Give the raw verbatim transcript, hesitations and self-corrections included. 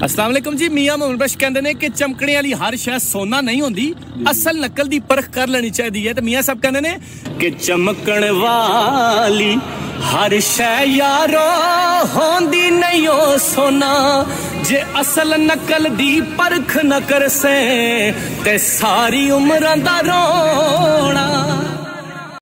अस्सलाम वालेकुम जी। मियां मोहम्मद बख्श कहते हैं कि चमकने वाली हर शय सोना नहीं होती, असल नकल की परख कर लेनी चाहिए। तो मियां साहब कहते हैं कि चमकण वाली हर शय यारो होंदी नहीं हो सोना, जे असल नकल दी परख न कर से ते सारी उम्र दा रोना।